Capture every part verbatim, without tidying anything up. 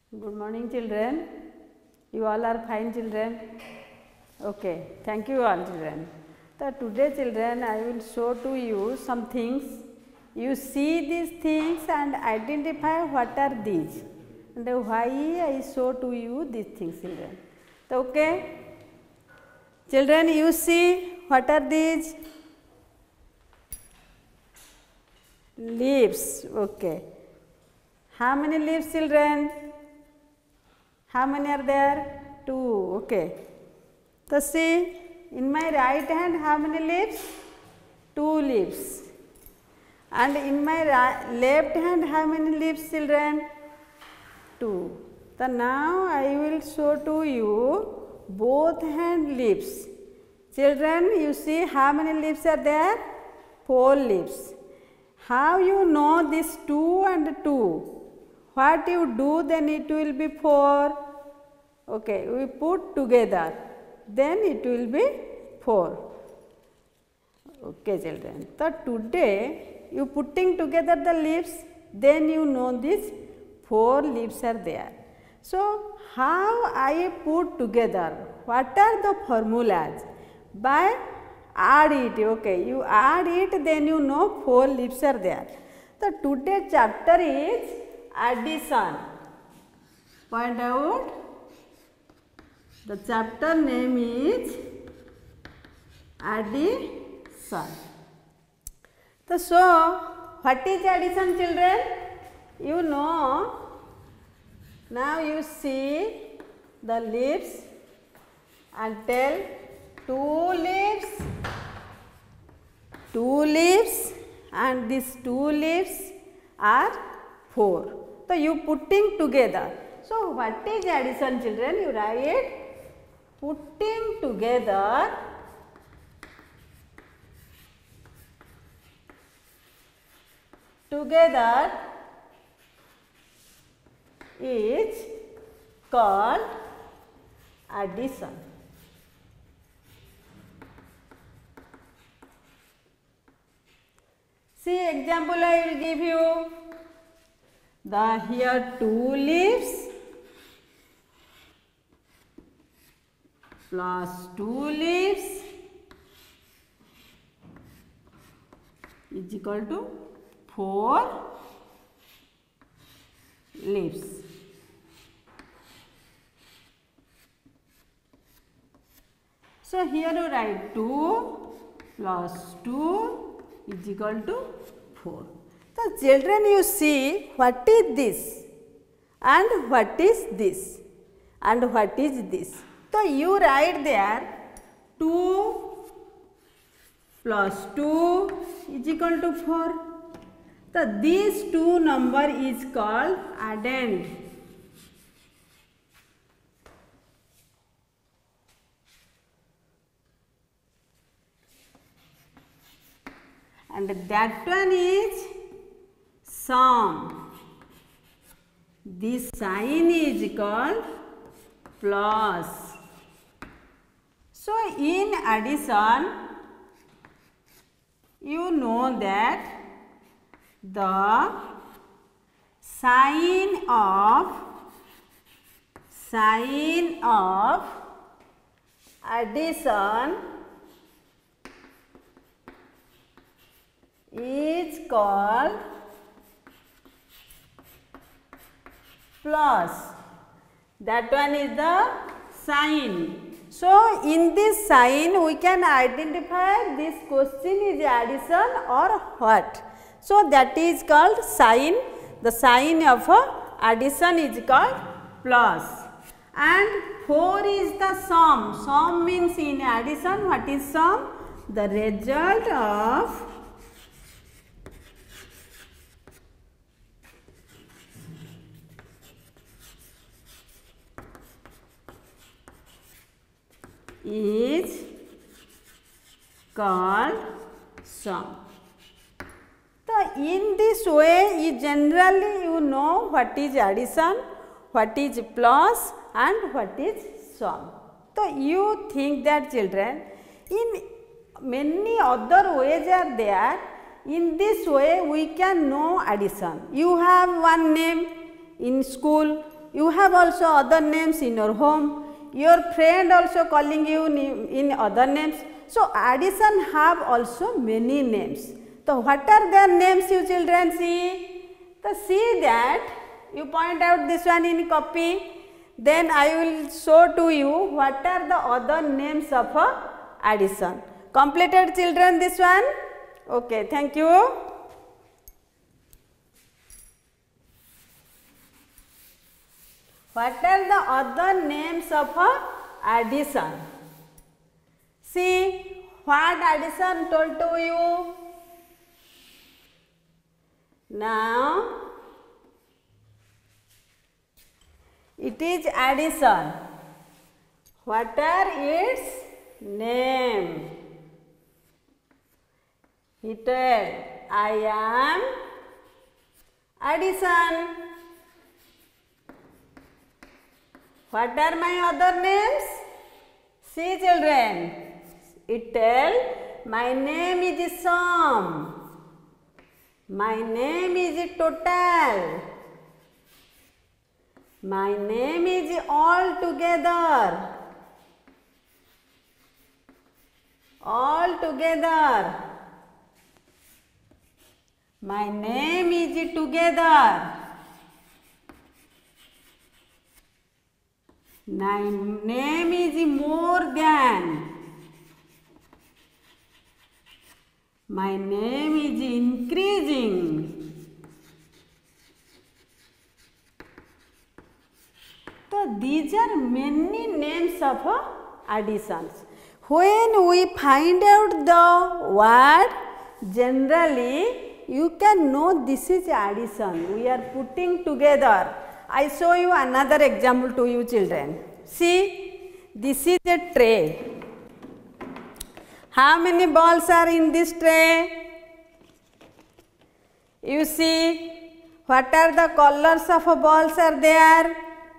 Good morning, children. You all are fine, children. Okay, thank you all, children. So today, children, I will show to you some things. You see these things and identify what are these and why I show to you these things, children. So, okay, children, you see what are these? Leaves. Okay. How many leaves, children? How many are there? Two. Okay. So see, in my right hand, how many leaves? Two leaves. And in my right, left hand, how many leaves, children? Two. So now I will show to you both hand leaves. Children, you see how many leaves are there? Four leaves. How you know this two and two? What you do, then it will be four. Okay, we put together, then it will be four. Okay, children. So today you putting together the leaves, then you know these four leaves are there. So how I put together? What are the formulas? By add it. Okay, you add it, then you know four leaves are there. So today chapter is addition. Point out. The chapter name is addition. So, so what is addition, children? You know. Now you see the leaves and tell two leaves, two leaves, and these two leaves are four. So you putting together. So what is addition, children? You write putting together together is called addition. See example I will give you. The here two leaves plus two leaves is equal to four leaves. So here you write two plus two is equal to four. So children, you see what is this and what is this and what is this. So you write there two plus two is equal to four. So these two number is called addend. And that one is sum. This sign is called plus. So in addition, you know that the sign of sign of addition is called plus. That one is the sign. So in this sign we can identify this question is addition or what. So that is called sign. The sign of addition is called plus. And four is the sum. Sum means in addition, what is sum? The result of is called sum. So in this way, you generally you know what is addition, what is plus and what is sum. So you think that, children, in many other ways are there. In this way we can know addition. You have one name in school, you have also other names in your home. Your friend also calling you in other names. So addition have also many names. So what are their names, you children? See, so see that you point out this one in copy. Then I will show to you what are the other names of addition. Completed, children, this one? Okay, thank you. What are the other names of addition? See, what addition told to you? Now, it is addition. What are its name? He told, I am addition. What are my other names? See, children, it tell, my name is sum. My name is total. My name is all together. All together. My name is together. My name is more than. My name is increasing. So these are many names of additions. When we find out the word, generally you can know this is addition. We are putting together. I show you another example to you, children. See, this is a tray. How many balls are in this tray? You see, what are the colors of balls are there?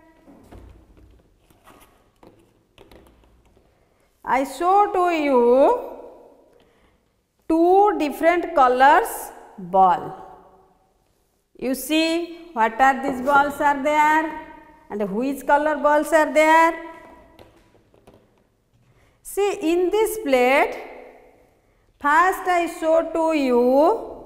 I show to you two different colors ball. You see, what are these balls are there and which color balls are there? See, in this plate, first I show to you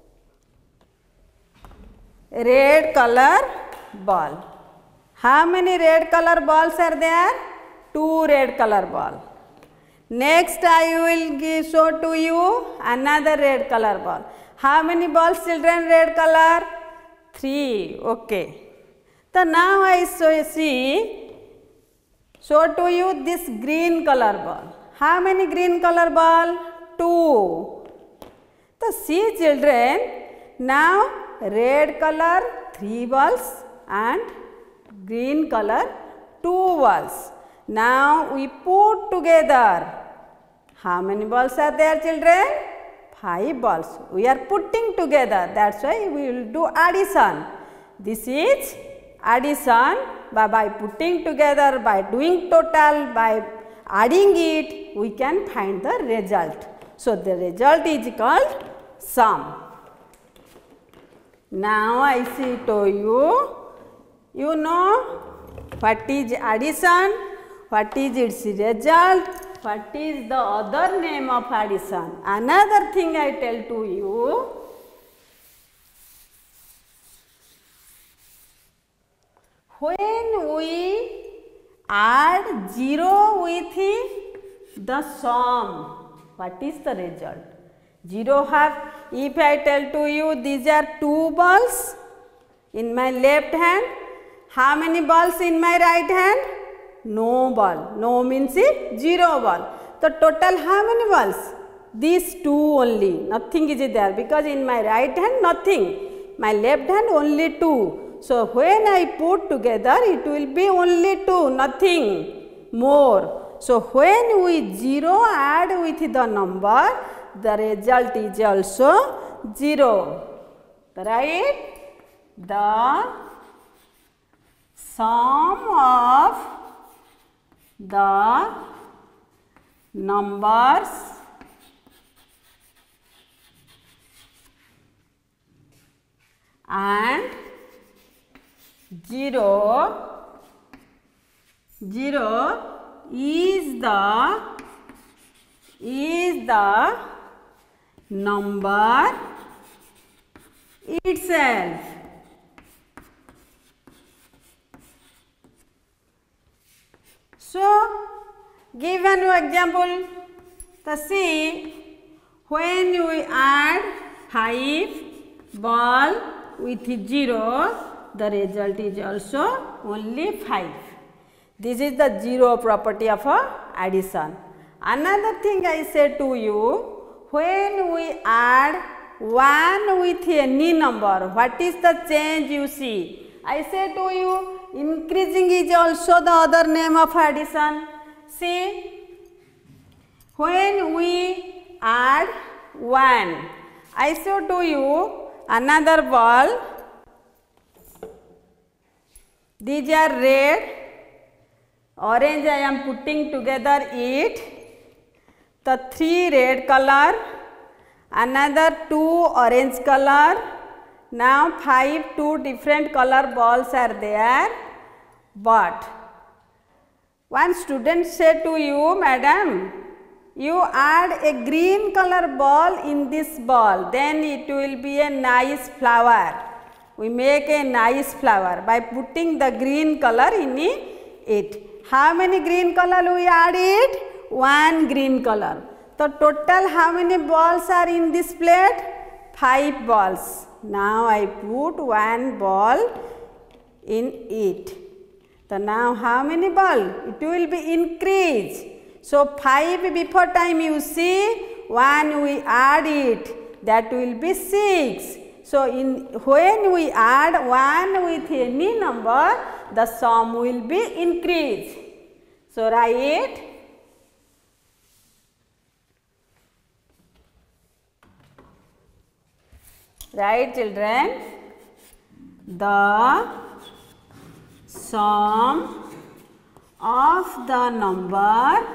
red color ball. How many red color balls are there? Two red color ball. Next I will give, show to you another red color ball. How many balls, children, red color? Three. Okay. So now I show, see, show to you this green color ball. How many green color ball? Two. So see, children, now red color three balls and green color two balls. Now we put together. How many balls are there, children? Five balls. We are putting together. That's why we will do addition. This is addition by, by putting together, by doing total, by adding it, we can find the result. So the result is called sum. Now I see to you, you know what is addition, what is its result, what is the other name of addition. Another thing I tell to you, when we add zero with the sum, what is the result? Zero have, if I tell to you these are two balls in my left hand, how many balls in my right hand? No ball. No means zero ball. So total how many balls? These two only. Nothing is there because in my right hand nothing. My left hand only two. So when I put together it will be only two, nothing more. So when we zero add with the number, the result is also zero. Right? The sum of the numbers and zero, zero is the is the number itself. So give a new example. The see, when we add five ball with zero, the result is also only five. This is the zero property of a addition. Another thing I say to you, when we add one with any number, what is the change you see? I say to you, increasing is also the other name of addition. See, when we add one, I show to you another ball. These are red, orange I am putting together it, the three red color, another two orange color. Now five two different color balls are there, but one student said to you, madam, you add a green color ball in this ball, then it will be a nice flower. We make a nice flower by putting the green color in it. How many green color we add it? One green color. So total how many balls are in this plate? Five balls. Now I put one ball in it. So now how many ball? It will be increased. So five before time you see, one we add it, that will be six. So in when we add one with any number, the sum will be increased. So write Right children, the sum of the number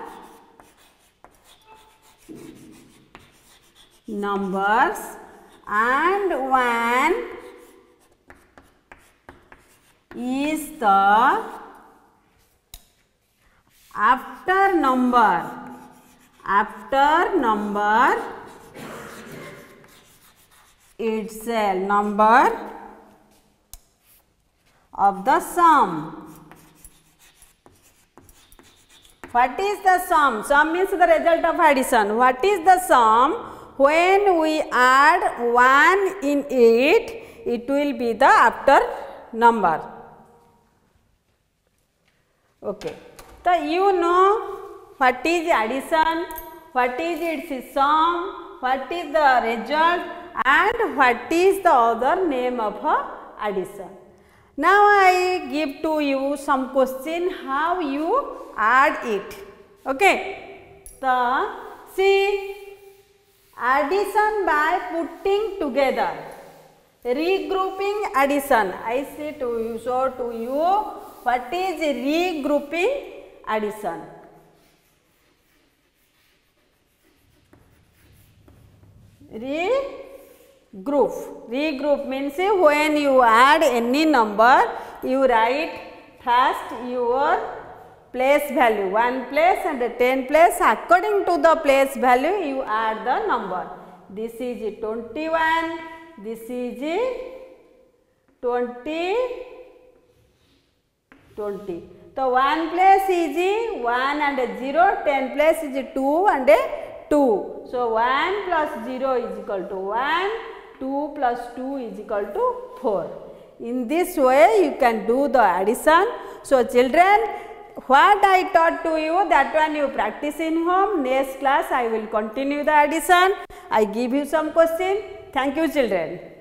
numbers and one is the after number after number itself, number of the sum. What is the sum? Sum means the result of addition. What is the sum? When we add one in it, it will be the after number. Okay. So you know what is addition, what is its sum, what is the result, and what is the other name of a addition. Now I give to you some question how you add it. Okay. So see, addition by putting together, regrouping addition. I say to you, show to you what is regrouping addition. Regroup. Regroup means when you add any number, you write first your place value, one place and ten place. According to the place value, you add the number. This is twenty-one, this is twenty, twenty. So one place is one and zero, ten place is two and two. So one plus zero is equal to one, two plus two is equal to four. In this way you can do the addition. So children, what I taught to you, that one you practice in home. Next class I will continue the addition. I give you some question. Thank you children.